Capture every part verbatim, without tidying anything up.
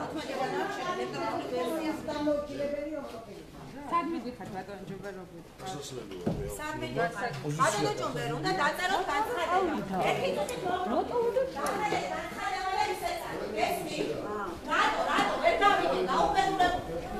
Sadmi dikhat baton ջոմբերով։ Sadmi dikhat։ Adelo ջոմբերում და დაწეროთ განცხადება։ Ერთი მოტოვდო განცხადება ისეცა. ესმი. რატო, რატო ვერ დავიდე დაუპერულებ.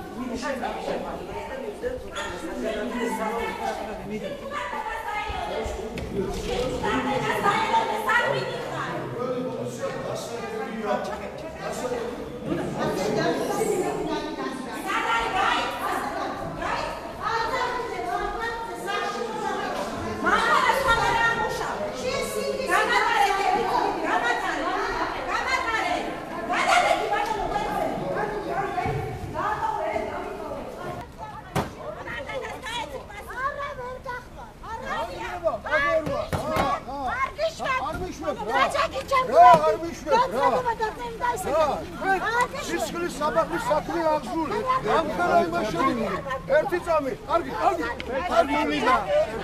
Sisqlis sabahlı saklı ağzul. Ankara'yı başladı. Erti çami. Argi, argi. Argi mida.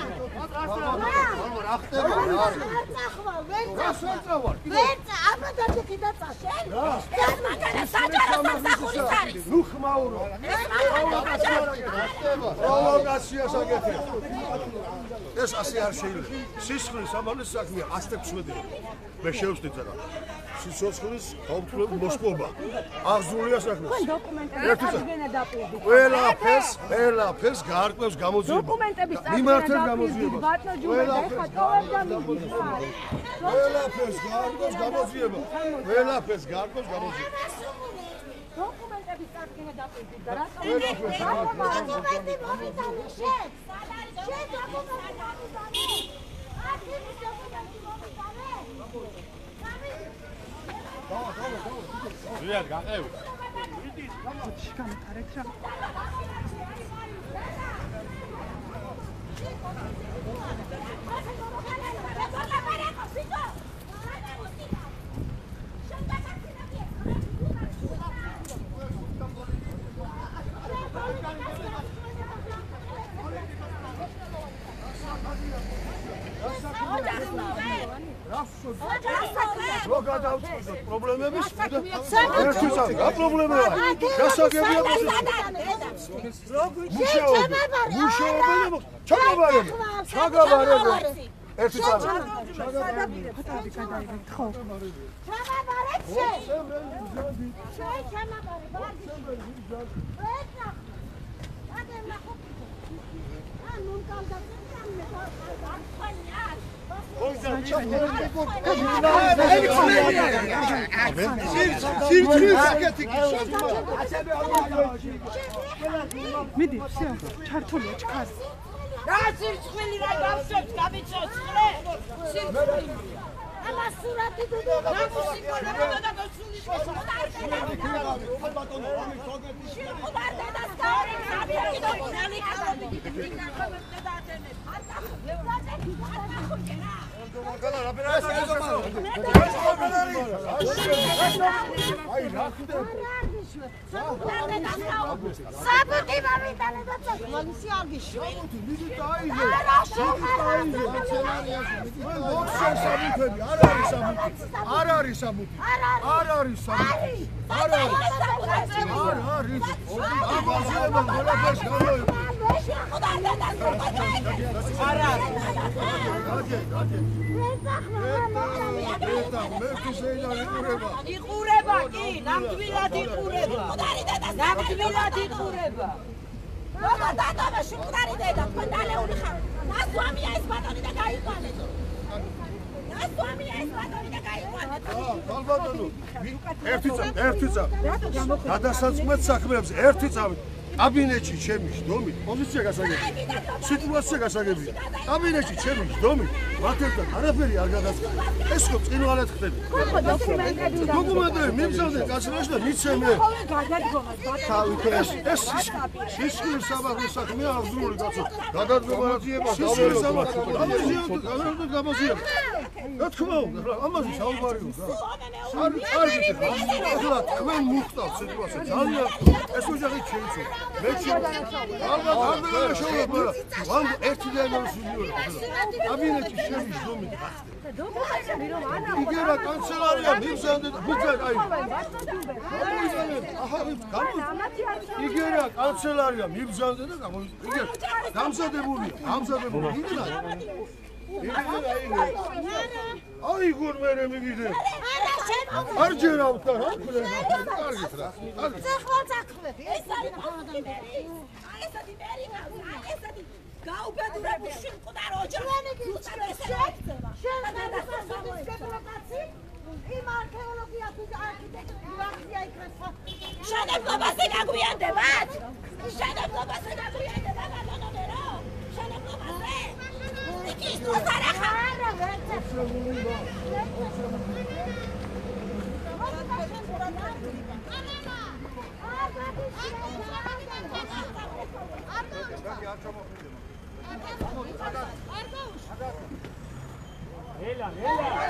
Verca var. Verca, ama da dikida taşen. Sen makane saçara saksaxuli saris. Nuh mauro. Provokasiya საკეთე. ეს ასე არ შეიძლება. Sisqlis sabahlı saklı ასტებს შედი. მე შევსდით რა. სიცოცხლის გაუქმებული მოსპობა. აღზრულია საქმე. თქვენ დოკუმენტები წარდგენა დაპირდით. ყველაფერს, ყველაფერს გაარკვევს გამოძიება. დოკუმენტების მიმართეთ გამოძიება. ბატონო ჯუბედა ეხა ტოვებ და მიდის. ყველაფერს გაარკვევს გამოძიება. ყველაფერს გაარკვევს გამოძიება. დოკუმენტების წარდგენა დაპირდით და რა ყველაფერს დოკუმენტი მომიტანე შენ. შენ დოკუმენტი მომიტანე. აკიმის დოკუმენტი მომიტანე. ზიად გაყევ. შეგამეთარეთ რა. რო გადავწყვეტ პრობლემების და ერთი წამი რა პრობლემაა? გასაგებია მუშაობენ ჩაგაბარებ ჩაგაბარებ ერთი წამი ფოტოები გადაიღეთ ხო? ჩამაბარებ შენ. შენ ჩამაბარებ ბარგი. ეცა. ადე ნახო. ან ნუ კალდაზე წამე და არხანიარ. მიდი, всё, ჩართულია ჩქარი. რა სირცხვილი რა გავშევთ, გამიწოცხლე? სირცხვილი. ამა სურათი დუდო. რა მუსიკოლა და და გასული საბუთი მომიტანე და წავალისი არ გიშო. არ არის საბუთი. არ არის საბუთი. არ არის. არ არის. ამოძიება ყველაფერს გამოიყო. არ არის. გაჯე, გაჯე. ეს მე ქისეილა იყურება. იყურება კი, ნამდვილად იყურება. ნამდვილად იყურება. ბაბა დადაბა შუქრარი დედა, თქვენ დალეული ხარ. ნასვამია ეს ბატონი და გაიყვანეთ. ნასვამია ეს ბატონი და გაიყვანეთ. აა, ბატონო, ერთი წამი, ერთი წამი. გადასაწყვეტ საქმეებზე ერთი წამი. კაბინეტში ჩემი შდომით, პოზიცია გასაგებია. სიტუაცია გასაგებია. კაბინეტში ჩემი შდომით, მათებთან არაფერი არ გადაწყდა. ეს ხო წინვალად ხდება. ხო დოკუმენტები და დოკუმენტები მიმზადე კაცრაში და მიცემე. გადადგომას თავი ეს ეს სისხლის საბაღლის საქმეა აღძრული კაცო. გადადგომა სისხლის საბაღლის გამოძიება, გადადგომა გამოძიება. რა თქმა უნდა, ამაზე საუბარია რა. არ არ ვიცი, ახლა თქვენ მუხტავთ სიტუაცია ძალიან ეს ოჯახი შეიცვალა. მე ალბათ არ დავაშოვებ, მაგრამ ვამ ერთი დიაგნოზი კაბინეტში ჩემი შდომით გახდა. დოკუმენტები რომ ანა იგერა კანცელარია მიმზადე და ბიძა აი. იგერა კანცელარია მიბრძანდა და გამო იგერ გამზადებულია გამზადებული იგერა აი გურ მერე მიგიდე არ ჯერავთ რა კარგით რა ეს არის პატიმერი ეს არის მერი ეს არის გაუბედურებული შიმყუდარ ოჯახი იმ არქეოლოგიას არქიტექტურაზე იქნება შენებლობაზე გაგვიანდებათ შენებლობაზე გაგვიანდება ბატონო შენებლობაზე იქ ის მოსარახა არა Έλα, έλα.